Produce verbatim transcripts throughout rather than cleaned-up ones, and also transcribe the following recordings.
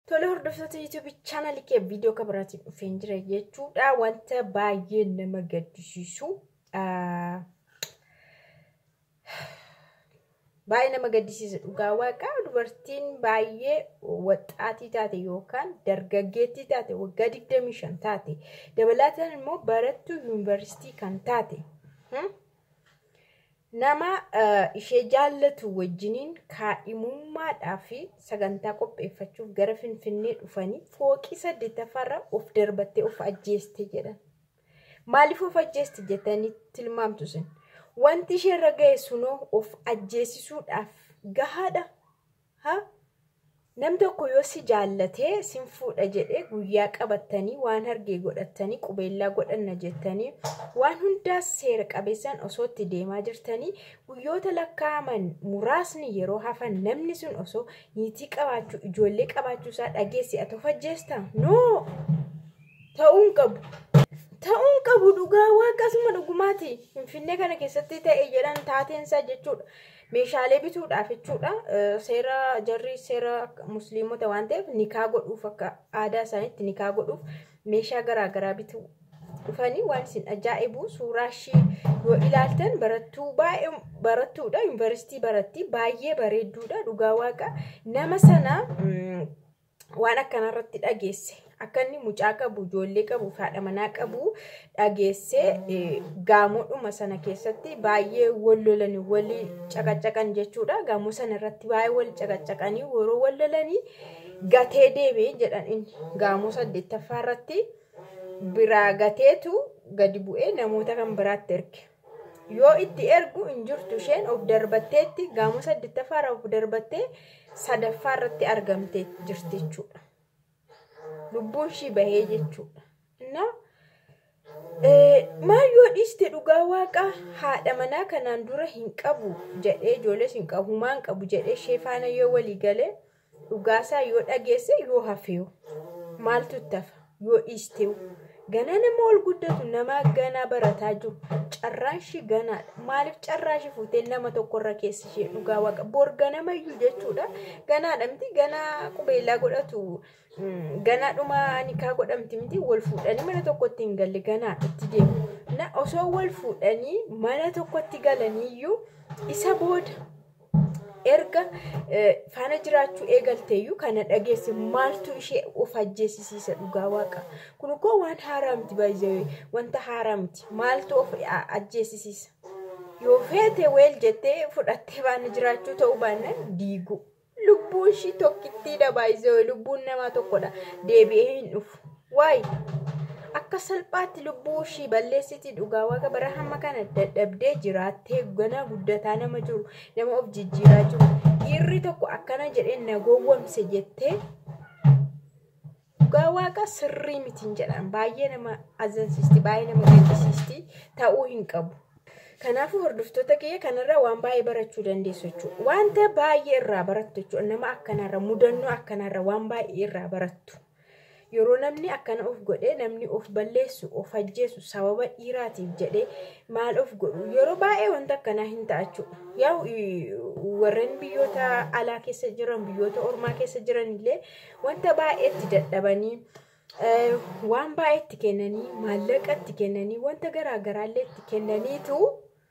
Tole hordoftoota YouTube channel kee video kabiraatiin dhufeen jira jechuudha. Wanta baay'ee nama gaddisiisu baay'ee nama gaddisiisa dhugaa waaqa. Dubartiin baay'ee waxxaatii taate yookaan dargaggeettii taate waggaa digdamii shan taate dabalataan immoo barattuu yuunivarsiitii kan taate nama ishee jaallatu wajjiniin kaa'imummaadhaa fi sagantaa qopheeffachuuf gara Finfinnee dhufanii fooqii saddeettaffaarra of darbattee of ajjeeste jedhan. Maaliif of ajjeeste jettanii tilmaamtu sin? Wanti ishee ga'e sunoo of ajjeesisuudhaaf gahaadha. Ha? Nam tokko yoo si jaallatee sin fuudha jedhee guyyaa qabattanii waan hargee godhattanii qubeellaa godhanna jettanii waan hundaas seera qabeessaan osoo itti deemaa jirtanii guyyoota lakkaa'aman muraasni yeroo hafan namni sun osoo niitii qabaachuu ijoollee qabaachuu isaa dhageessi ati of ajjeesta? No! Ta'uun qabu. Ta'uun qabu dhugaa waaqasuma dhugumaati. Finfinnee kana keessatti ta'e jedhan taateensaa jechuudha. Meeshaalee bituudhaaf jechuudha. Seera jarri seera musliimota waan ta'eef nikaa godhuuf akka aadaa isaaniitti nikaa godhuuf meeshaa garaagaraa bituu dhufanii waan isin ajaa'ibu suuraa ishii yoo ilaaltan barattuu baay'ee barattuudha. Yuunivarsiitii baratti baay'ee bareedduudha dhugaa waaqa. Nama sana waan akkanarratti dhageesse. Akka inni mucaa qabu, ijoollee qabu, haadha manaa qabu dhageessee gaamoodhuma sana keessatti baay'ee wal lolanii walii caqacaqan jechuudha. Gaamoo sana irratti baay'ee wal caqacaqanii yeroo wal lolanii gatee deebi'ee jedhan inni gaamoo saddeettaffaa irratti biraa gateetu gadi bu'ee namoota kan biraatti erge. Yoo itti ergu hin jirtu isheen of darbatteetti gaamoo saddeettaffaa irraa of darbattee sadaffaa irratti argamtee jirti jechuudha. Lubbuun ishii bahee jechuudha. Na maal yoo dhiiste dhugaa waaqa haadha manaa kanaan dura hin qabu jedhee ijoollees hin qabu humaan qabu jedhee ishee faana yoo walii galee dhugaasaa yoo dhageesse yoo hafeewu maaltu tafa yoo dhiiste ganaa nama ol guddatu nama ganaa barataa jiru carraan ishii ganaadha. Maaliif carraa ishii fuutee nama tokkorra keessa ishee dhugaa waaqa bor ganamayyuu jechuudha. Ganaadha miti ganaa qubeellaa godhatu ganaa dhuma nikaa godhamti miti wal fuudhanii mana tokkotti hin galle ganaa itti deemu. Na osoo wal fuudhanii mana tokkotti galaniiyyuu isa booda erga faana jiraachuu eegalteeyyuu kana dhageesse maaltu ishee of ajjeesisiisa dhugaa waaqa. Kun ukkoo waan haaraa miti baay'ee wanta haaraa miti maaltu of ajjeesisiisa? Yoo feete weel jettee fudhattee faana jiraachuu ta'uu baannaan diigu. Lubbuun ishii tokkittiidha baay'ee lubbuun namaa tokkodha deebi'ee hin dhufu. Waay akka salphaatti lubbuu ishii balleessiti dhugaa waaqa bara hamma kana dadhabdee jiraattee ganaa guddataa nama jiru nama of jijjiiraa jiru dhiirri tokko akkana jedhee na gowwomse jettee dhugaa waaqa sirrii mitiin jedhan baay'ee nama azansiisti baay'ee nama gaddisiisti ta'uu hin qabu. Kanaafuu hordoftoota kee kanarraa waan baay'ee barachuu dandeessu jechuudha. Wanta baay'ee irraa barattu jechuudha. Nama akkanarra mudannoo akkanarra waan baay'ee irraa barattu. Yeroo namni akkana of godhee namni of balleessu of ajjeesu sababa dhiiraatiif jedhee maal of godhu yeroo baay'ee wanta akkanaa hin ta'achu. Yaa'u warreen biyyoota alaa keessa jiran biyyoota ormaa keessa jiran illee wanta baay'eetti dadhabanii waan baay'eetti kennanii maallaqa itti kennanii wanta garaagaraa illee itti kennaniitu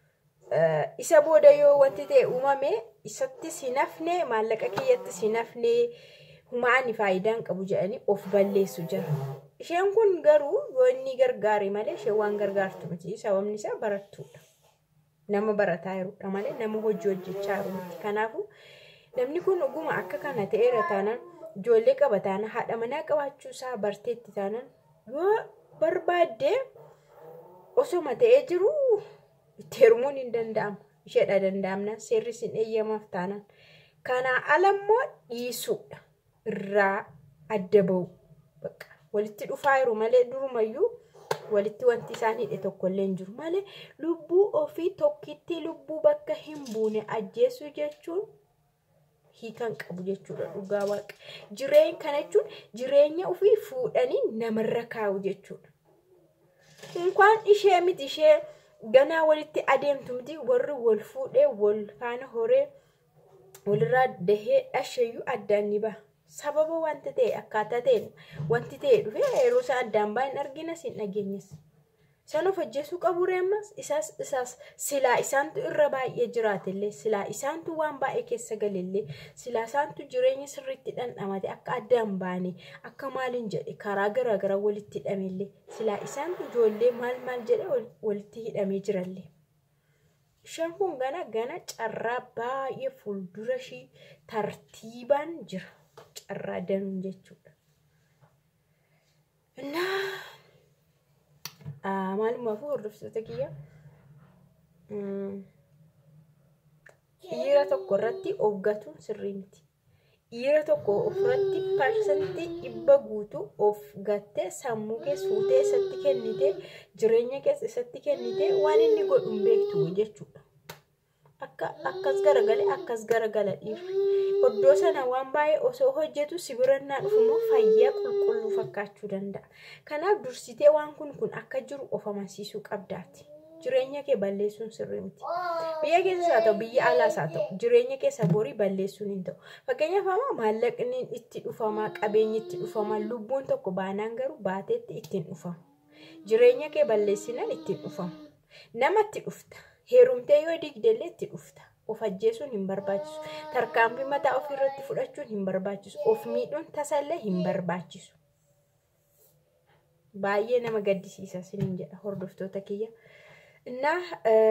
isa booda yoo wanti ta'e uumame isatti si nafne maallaqa kiyyatti si nafne humaani faayidaan qabu jedhanii of balleessu jira. Isheen kun garuu yoo inni gargaare malee ishee waan gargaartu miti. Sababni isaa barattuudha. Nama barataa jirudha malee nama hojii hojjechaa jiru miti. Kanaafuu namni kun oguma akka kana ta'eera taanaan ijoollee qaba taanaan haadha manaa qabaachuu isaa barteetti taanaan yoo barbaadde osoma ta'ee jiru itti heerumuun hin danda'amu. Isheedha danda'amnaan seerri sin eeyyamaaf taanaan. Kanaa alammoo dhiisuudha. Irraa adda bahu bakka walitti dhufaa jiru malee durumayyuu walitti wanti isaan hidhe tokkollee hin jiru malee lubbuu ofii tokkitti lubbuu bakka hin buune ajjeessu jechuun hiikan qabu jechuudha dhugaa waaqa. Jireenya kana jechuun jireenya ofii fuudhanii namarra kaa'u jechuudha. Inkaan ishee miti ishee ganaa walitti adeemtu miti warri wal fuudhee wal faana horee walirraa dahee dhasheeyyuu addaan ni baha. sababa wanta ta'e akkaataa ta'e wanti ta'e dhufee yeroo isaa addaan baay'een argina sin dhageenyas. Isaan of ajjeesuu qabu reemmas isaas isaas silaa isaantu irra baay'ee jiraatellee silaa isaantu waan baay'ee keessa galillee silaa isaantu jireenya sirriitti dhandhamate akka addaan baane akka maaliin jedhe karaa garaa garaa walitti hidhamellee silaa isaantu ijoollee maal maal jedhe walitti hidhamee jirallee. Isheen kun gana gana carraa baay'ee fuuldura ishii tartiibaan jira. Carraa danuun jechuudha. Innaa maalummaa fi hordoftoota kiyya dhiira tokko irratti oggatuun sirrii miti. Dhiira tokko ofirratti parsantii dhibba guutuu of gattee sammuu keessa fuutee isatti kennitee jireenya keessa isatti kennitee waan inni godhu hin beektu jechuudha. Akka akkas garagalee akkas garagala dhiirri. Oddoo sana waan baay'ee osoo hojjetu sibirannaa dhufumoo fayyaa qulqulluu fakkaachuu danda'a. Kanaaf dursitee waan kun kun akka jiru of amansiisuu qabdaati. Jireenya kee balleessuun sirrii miti. Biyya keessas haa ta'u biyya alaas haa ta'u jireenya keessa borii balleessuun hin ta'u. Fakkeenyaaf amma maallaqni itti dhufamaa qabeenyi itti dhufamaa lubbuun tokko baanaan garuu baateetti ittiin dhufama. Jireenya kee balleessinaan ittiin dhufama. Namatti dhufta. Heerumtee yoo digdellee itti dhufta. Of ajjeesuun hin barbaachisu. Tarkaanfii mataa ofirratti fudhachuun hin barbaachisu. Of miidhuun tasallee hin barbaachisu. Baay'ee nama gaddisiisa sinin jedha hordoftoota kiyya. Innaa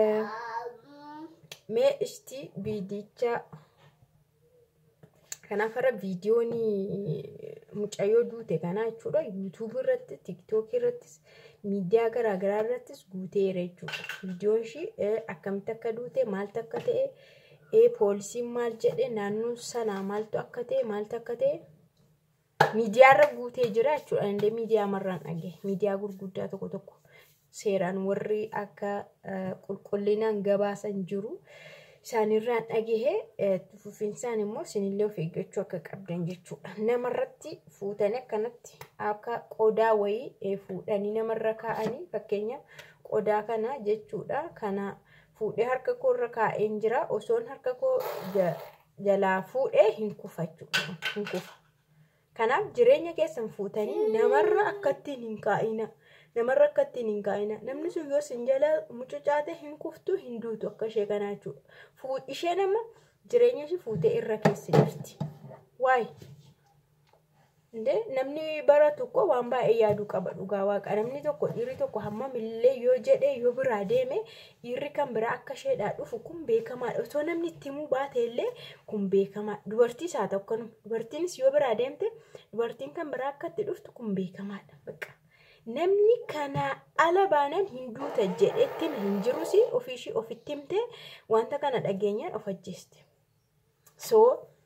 mee ishti viidicha kanaaf irra viidiyoon mucayyoo duute kanaa jechuudha. YouTube irratti, TikTok irrattis, miidiyaa garaa garaa irrattis guuteera jechuudha. Viidiyoon ishii akkamitti akka duute, maaltu akka ta'e, ee poolisiin maal jedhe, naannoon sanaa maaltu akka ta'e, maaltu akka ta'e miidiyaa irra guutee jira jechuudha. Indee miidiyaa marraan dhagee, miidiyaa gurguddaa tokko tokko seeraan warri akka qulqullinaan gabaasan jiru. Isaanirraan dhagahee fufiinsaan immoo sinillee of eeggachuu akka qabdan jechuudha. Namarratti fuutanii akkanatti akka qodaa wayii fuudhanii namarra kaa'anii fakkeenyaaf qodaa kana jechuudha. Kana fuudhee harka koo irra kaa'een jira. Osoon harka koo jalaa fuudhee hin kufa jechuudha. Hin kufa. Kanaaf jireenya keessan fuutanii namarra akkattiin hin kaa'ina. Namarra akkattiin hin kaa'ina. Namni sun yoo sin jala mucucaate hin kuftu hin duutu akka ishee kanaa jechuudha. Fuudh ishee nama jireenya ishee fuutee irra keessa jirti. Waay? Indee namni bara tokko waan baay'ee yaaduu qaba dhugaa waaqa. Namni tokko dhiirri tokko hammam illee yoo jedhee yoo biraa deeme dhiirri kan biraa akka isheedhaa dhufu kun beekamaadha. Osoo namni itti himuu baate illee kun beekamaadha. Dubartiis haa ta'u akkanuma. Dubartiinis yoo biraa deemte dubartiin kan biraa akka itti dhuftu kun beekamaadha. Bakka. Namni kana ala baanan hin duuta jedhetti hin jirusi ofiishii ofitti himte wanta kana dhageenyaan of ajjeeste. So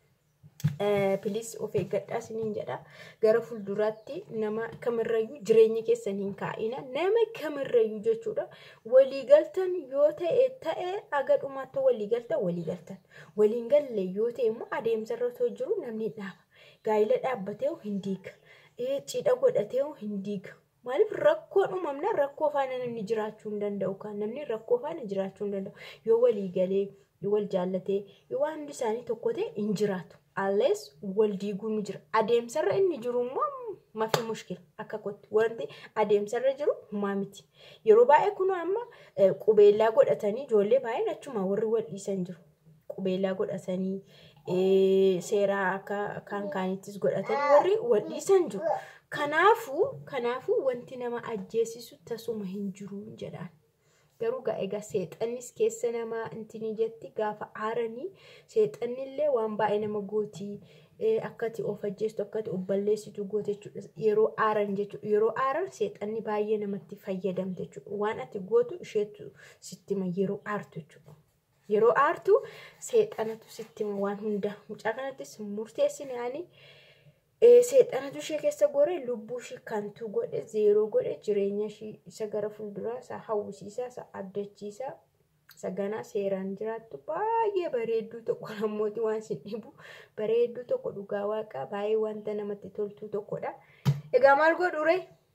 please of eeggadhaa sinin jedha. Gara fuulduraatti nama kamirrayyuu jireenya keessan hin kaa'ina. Nama kamirrayyuu jechuudha. Waliigaltan yoo ta'e ta'e aga dhumaatti waliigaltan waliigaltan. Waliin galle yoo ta'e immoo adeemsarra osoo jiru namni dhaaba. Gaa'ila dhaabbatee hin diiga. Cidha godhatee hin diiga. Maaliif rakkoo uumamna rakkoo faana namni jiraachuu hin danda'u kan namni rakkoo faana jiraachuu hin danda'u yoo walii galee yoo wal jaallatee yoo waan hundi isaanii tokko ta'e hin jiraatu allees wal diiguun jira adeemsarra inni jiru immoo mafi mushkila akka kotti wanti adeemsarra jiru humaa miti yeroo baay'ee kun amma qubeellaa godhatanii ijoollee baay'een achuma warri wal dhiisan jiru qubeellaa godhatanii seeraa akka kan kaanittis godhatanii warri wal dhiisan jiru. Kanaafu kanaafu wanti nama ajjeesisu tasuma hin jiru jedhaan. Garuu gaa egaa seexannis keessa nama intini jetti gaafa aaranii seexannillee waan baay'ee nama gootii akkati of ajjeestu akkati of balleessitu goote jechuudha. Yeroo aaran jechuudha. Yeroo aaran seexanni baay'ee namatti fayyadamte jechuudha. Waan ati gootu isheetu sittima yeroo aartu jechuudha. Yeroo aartu seexanatu sittima waan hunda. Mucaa kanattis murteessine yaani seexanatu ishee keessa gore lubbuu ishee kantuu godhe zeeroo godhe jireenya ishee isa gara fuulduraa isa hawwisiisaa isa abdachiisaa isa ganaa seeraan jiraattu baay'ee bareedduu tokko namooti waan sin dhibu bareedduu tokko dhugaa waaqaa baay'ee wanta namatti toltuu tokkodha. Egaa maal godhure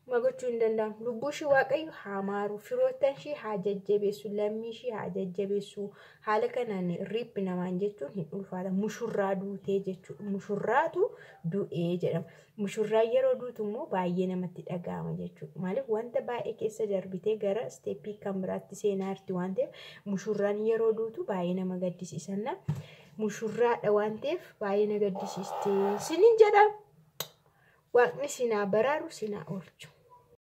Magochuu hin danda'amu. Lubbuu ishii waaqayyo haa maaru. Firoottan ishii haa jajjabeessu. Lammii ishii haa jajjabeessu. Haala kanaan riiphi namaan jechuun hin ulfaata. Mushurraa duutee jechuudha. Mushurraatu du'ee jedhama. Mushurraan yeroo duutu immoo baay'ee namatti dhaga'ama jechuudha. Maaliif wanta baay'ee keessa darbitee gara isteeppii kan biraatti seenaa jirti waan ta'eef mushurraan yeroo duutu baay'ee nama gaddisiisanna. Mushurraadha waan ta'eef baay'ee na gaddisiisti. Sinin jedha. Waaqni sinaa baraaru sinaa oolchu.